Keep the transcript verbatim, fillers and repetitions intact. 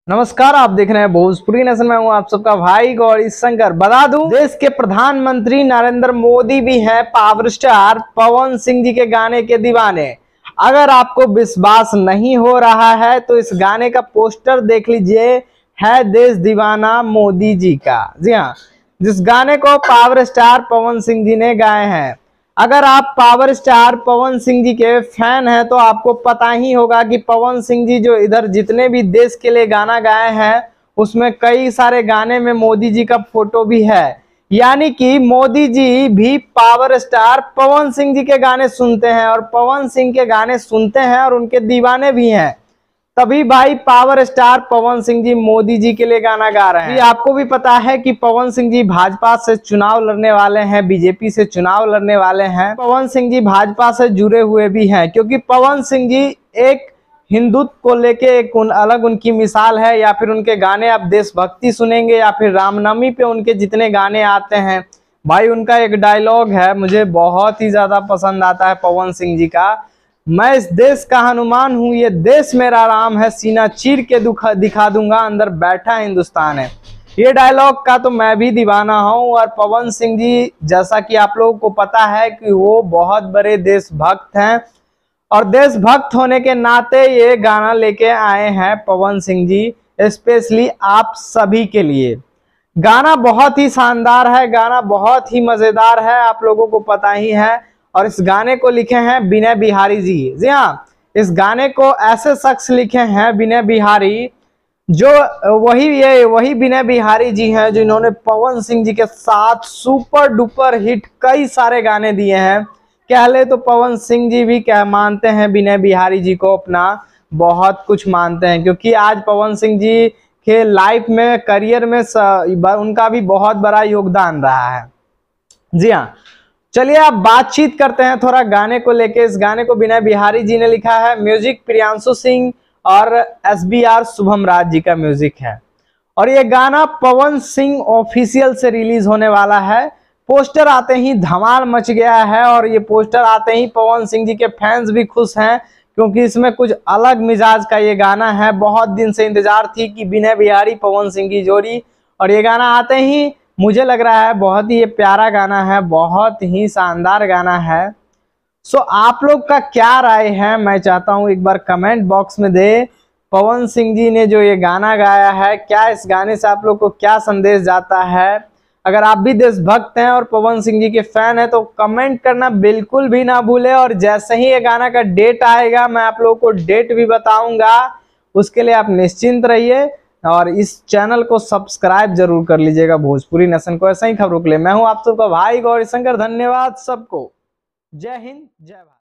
नमस्कार, आप देख रहे हैं भोजपुरी नेशन में हूं आप सबका भाई गौरी शंकर। बता दूं, देश के प्रधानमंत्री नरेंद्र मोदी भी हैं पावर स्टार पवन सिंह जी के गाने के दीवाने। अगर आपको विश्वास नहीं हो रहा है तो इस गाने का पोस्टर देख लीजिए, है देश दीवाना मोदी जी का। जी हाँ, जिस गाने को पावर स्टार पवन सिंह जी ने गाए हैं। अगर आप पावर स्टार पवन सिंह जी के फैन हैं तो आपको पता ही होगा कि पवन सिंह जी जो इधर जितने भी देश के लिए गाना गाए हैं उसमें कई सारे गाने में मोदी जी का फोटो भी है। यानी कि मोदी जी भी पावर स्टार पवन सिंह जी के गाने सुनते हैं और पवन सिंह के गाने सुनते हैं और उनके दीवाने भी हैं। तभी भाई पावर स्टार पवन सिंह जी मोदी जी के लिए गाना गा रहे हैं। आपको भी पता है कि पवन सिंह जी भाजपा से चुनाव लड़ने वाले हैं, बीजेपी से चुनाव लड़ने वाले हैं। पवन सिंह जी भाजपा से जुड़े हुए भी हैं क्योंकि पवन सिंह जी एक हिंदुत्व को लेके एक उन अलग उनकी मिसाल है। या फिर उनके गाने आप देशभक्ति सुनेंगे या फिर रामनवमी पे उनके जितने गाने आते हैं, भाई उनका एक डायलॉग है मुझे बहुत ही ज्यादा पसंद आता है पवन सिंह जी का। मैं इस देश का हनुमान हूं, ये देश मेरा राम है, सीना चीर के दुखा दिखा दूंगा, अंदर बैठा हिंदुस्तान है। ये डायलॉग का तो मैं भी दीवाना हूं। और पवन सिंह जी, जैसा कि आप लोगों को पता है कि वो बहुत बड़े देशभक्त हैं और देशभक्त होने के नाते ये गाना लेके आए हैं पवन सिंह जी स्पेशली आप सभी के लिए। गाना बहुत ही शानदार है, गाना बहुत ही मजेदार है, आप लोगों को पता ही है। और इस गाने को लिखे हैं विनय बिहारी जी। जी हाँ, इस गाने को ऐसे शख्स लिखे हैं विनय बिहारी, जो वही ये वही विनय बिहारी जी हैं जिन्होंने पवन सिंह जी के साथ सुपर डुपर हिट कई सारे गाने दिए हैं। कह ले तो पवन सिंह जी भी क्या मानते हैं विनय बिहारी जी को अपना बहुत कुछ मानते हैं, क्योंकि आज पवन सिंह जी के लाइफ में, करियर में उनका भी बहुत बड़ा योगदान रहा है। जी हाँ, चलिए आप बातचीत करते हैं थोड़ा गाने को लेके। इस गाने को विनय बिहारी जी ने लिखा है, म्यूजिक प्रियांशु सिंह और S B R Shubham Raj ji का म्यूजिक है। और ये गाना पवन सिंह ऑफिशियल से रिलीज होने वाला है। पोस्टर आते ही धमाल मच गया है और ये पोस्टर आते ही पवन सिंह जी के फैंस भी खुश हैं क्योंकि इसमें कुछ अलग मिजाज का ये गाना है। बहुत दिन से इंतजार थी कि विनय बिहारी पवन सिंह की जोड़ी, और ये गाना आते ही मुझे लग रहा है बहुत ही ये प्यारा गाना है, बहुत ही शानदार गाना है। सो आप लोग का क्या राय है, मैं चाहता हूं एक बार कमेंट बॉक्स में दे। पवन सिंह जी ने जो ये गाना गाया है, क्या इस गाने से आप लोग को क्या संदेश जाता है? अगर आप भी देशभक्त हैं और पवन सिंह जी के फैन हैं तो कमेंट करना बिल्कुल भी ना भूले। और जैसे ही ये गाना का डेट आएगा मैं आप लोगों को डेट भी बताऊंगा, उसके लिए आप निश्चिंत रहिए। और इस चैनल को सब्सक्राइब जरूर कर लीजिएगा भोजपुरी नेशन को ऐसा ही खबरों के लिए। मैं हूं आप सबका भाई गौरी शंकर। धन्यवाद सबको। जय हिंद, जय भारत।